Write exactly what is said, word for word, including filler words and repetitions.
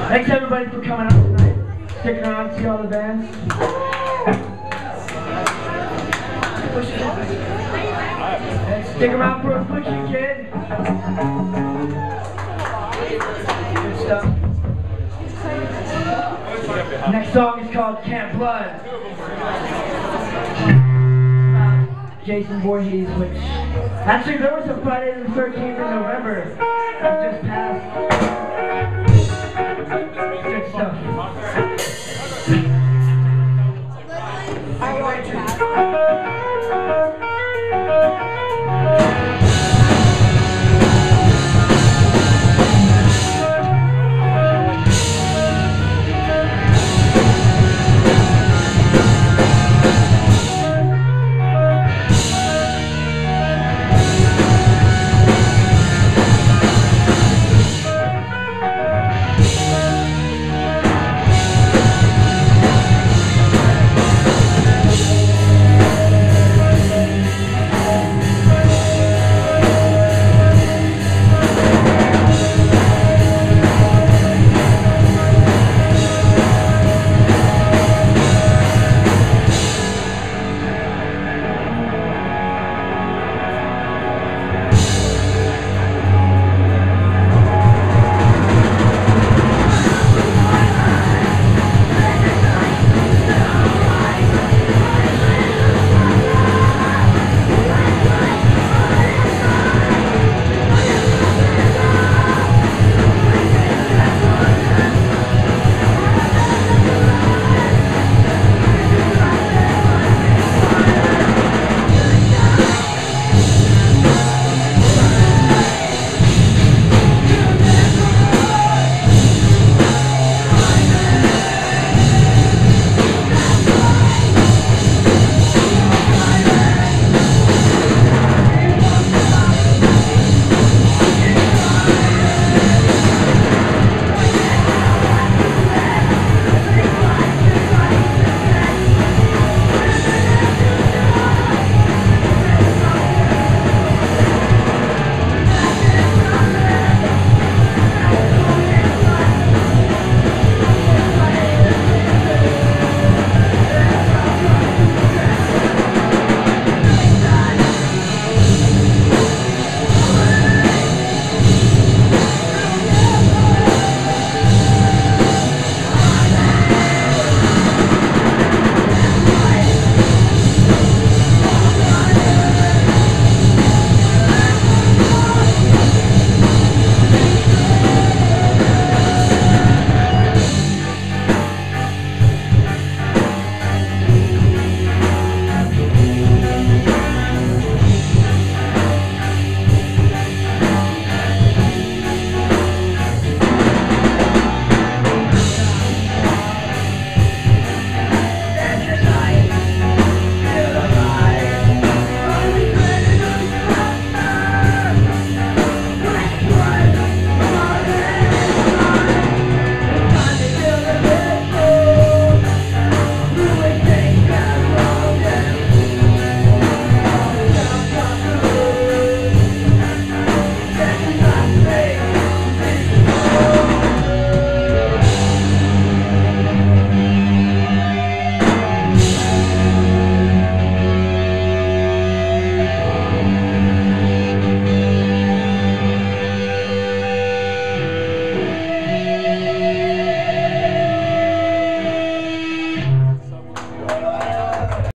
Thanks everybody for coming out tonight. Stick around to see all the bands. And stick around for Affliction Kid. Good stuff. Next song is called Camp Blood. Jason Voorhees, which actually there was a Friday the thirteenth in November that just passed.